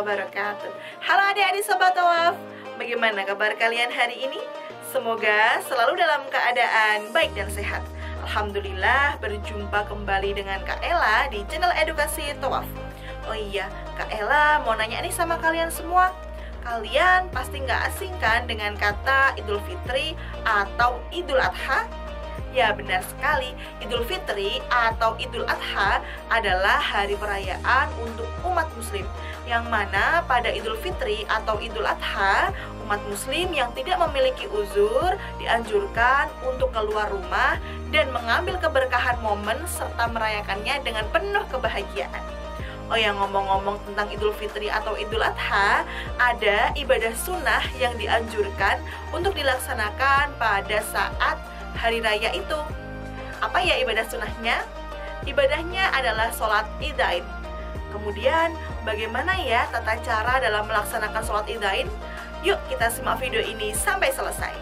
wabarakatuh. Halo adik-adik Sobat Tawaf, bagaimana kabar kalian hari ini? Semoga selalu dalam keadaan baik dan sehat. Alhamdulillah berjumpa kembali dengan Kak Ella di channel Edukasi Tawaf. Oh iya, Kak Ella mau nanya nih sama kalian semua. Kalian pasti nggak asing kan dengan kata Idul Fitri atau Idul Adha? Ya benar sekali, Idul Fitri atau Idul Adha adalah hari perayaan untuk umat muslim, yang mana pada Idul Fitri atau Idul Adha, umat muslim yang tidak memiliki uzur dianjurkan untuk keluar rumah dan mengambil keberkahan momen serta merayakannya dengan penuh kebahagiaan. Oh ya, ngomong-ngomong tentang Idul Fitri atau Idul Adha, ada ibadah sunnah yang dianjurkan untuk dilaksanakan pada saat hari raya itu. Apa ya ibadah sunnahnya? Ibadahnya adalah sholat Idain. Kemudian bagaimana ya tata cara dalam melaksanakan sholat Idain? Yuk kita simak video ini sampai selesai.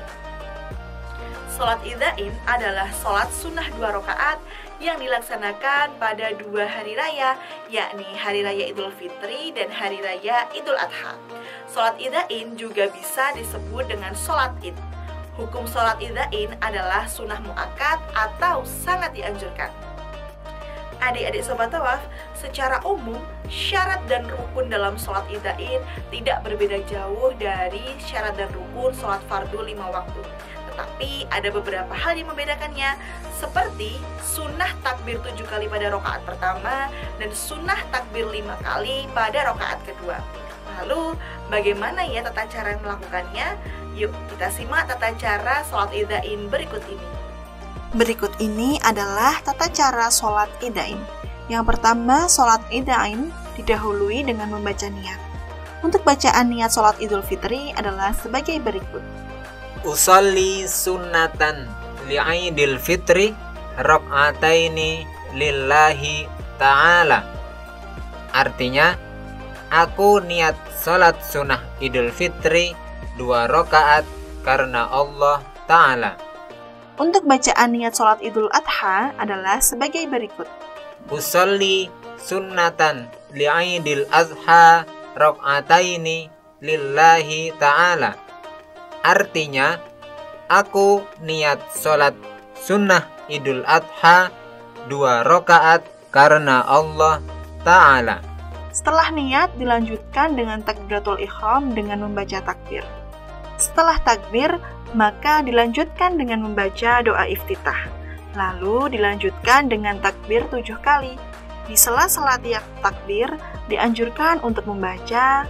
Sholat Idain adalah sholat sunnah 2 rakaat yang dilaksanakan pada 2 hari raya, yakni hari raya Idul Fitri dan hari raya Idul Adha. Sholat Idain juga bisa disebut dengan sholat Id. Hukum sholat Idain adalah sunnah muakkad atau sangat dianjurkan. Adik-adik Sobat Tawaf, secara umum syarat dan rukun dalam sholat Idain tidak berbeda jauh dari syarat dan rukun sholat fardu 5 waktu. Tetapi ada beberapa hal yang membedakannya, seperti sunnah takbir 7 kali pada rakaat pertama dan sunnah takbir 5 kali pada rakaat kedua. Lalu bagaimana ya tata cara melakukannya? Yuk kita simak tata cara sholat Idain berikut ini. Berikut ini adalah tata cara sholat Idain. Yang pertama, sholat Idain didahului dengan membaca niat. Untuk bacaan niat sholat Idul Fitri adalah sebagai berikut. Usalli sunnatan li'idil fitri rak'ataini lillahi ta'ala. Artinya, aku niat sholat sunnah Idul Fitri 2 rakaat karena Allah Ta'ala. Untuk bacaan niat sholat Idul Adha adalah sebagai berikut. Usolli sunnatan li'idil adha rak'ataini lillahi ta'ala. Artinya, aku niat sholat sunnah Idul Adha 2 rakaat karena Allah Ta'ala. Setelah niat dilanjutkan dengan takbiratul ihram dengan membaca takbir. Setelah takbir, maka dilanjutkan dengan membaca doa iftitah. Lalu dilanjutkan dengan takbir 7 kali. Di sela-sela tiap takbir, dianjurkan untuk membaca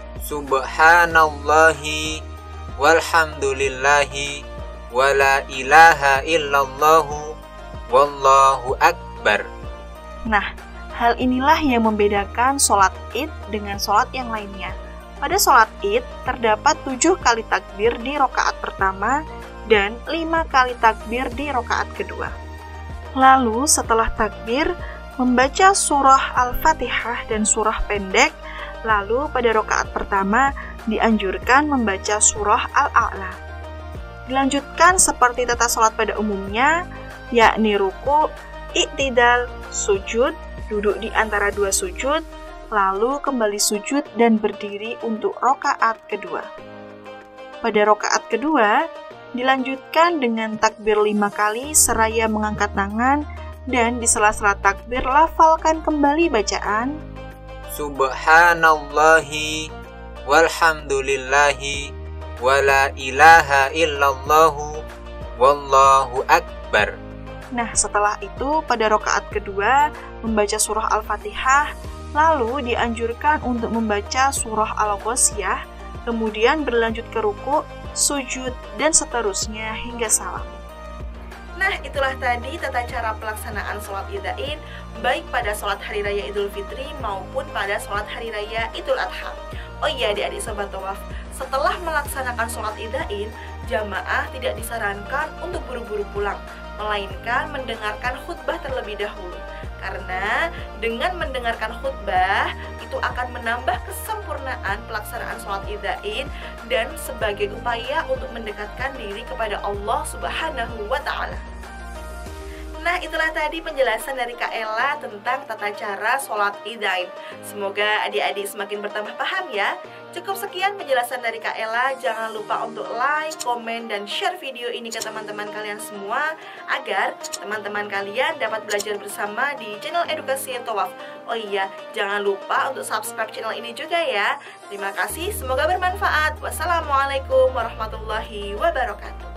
Subhanallahi walhamdulillahi wala ilaha illallahu wallahu akbar. Nah, hal inilah yang membedakan sholat Id dengan sholat yang lainnya. Pada sholat Id, terdapat 7 kali takbir di rakaat pertama dan 5 kali takbir di rakaat kedua. Lalu setelah takbir, membaca surah Al-Fatihah dan surah pendek. Lalu pada rakaat pertama, dianjurkan membaca surah Al-A'la. Dilanjutkan seperti tata sholat pada umumnya, yakni ruku, i'tidal, sujud, duduk di antara 2 sujud, lalu kembali sujud dan berdiri untuk rakaat kedua. Pada rakaat kedua, dilanjutkan dengan takbir 5 kali seraya mengangkat tangan dan di sela-sela takbir lafalkan kembali bacaan Subhanallahi walhamdulillahi wala ilaha illallahu wallahu akbar. Nah, setelah itu pada rakaat kedua membaca surah Al-Fatihah, lalu dianjurkan untuk membaca surah Al-Ghasyiyah, kemudian berlanjut ke ruku, sujud, dan seterusnya hingga salam. Nah, itulah tadi tata cara pelaksanaan sholat Idain, baik pada sholat hari raya Idul Fitri maupun pada sholat hari raya Idul Adha. Oh iya adik-adik Sobat Tawaf, setelah melaksanakan sholat Idain, jamaah tidak disarankan untuk buru-buru pulang, melainkan mendengarkan khutbah terlebih dahulu. Karena dengan mendengarkan khutbah itu akan menambah kesempurnaan pelaksanaan sholat Idain dan sebagai upaya untuk mendekatkan diri kepada Allah Subhanahu wa Ta'ala. Nah, itulah tadi penjelasan dari Kak Ella tentang tata cara sholat Idain. Semoga adik-adik semakin bertambah paham ya. Cukup sekian penjelasan dari Kak Ella. Jangan lupa untuk like, komen, dan share video ini ke teman-teman kalian semua agar teman-teman kalian dapat belajar bersama di channel Edukasi Thawaf. Oh iya, jangan lupa untuk subscribe channel ini juga ya. Terima kasih, semoga bermanfaat. Wassalamualaikum warahmatullahi wabarakatuh.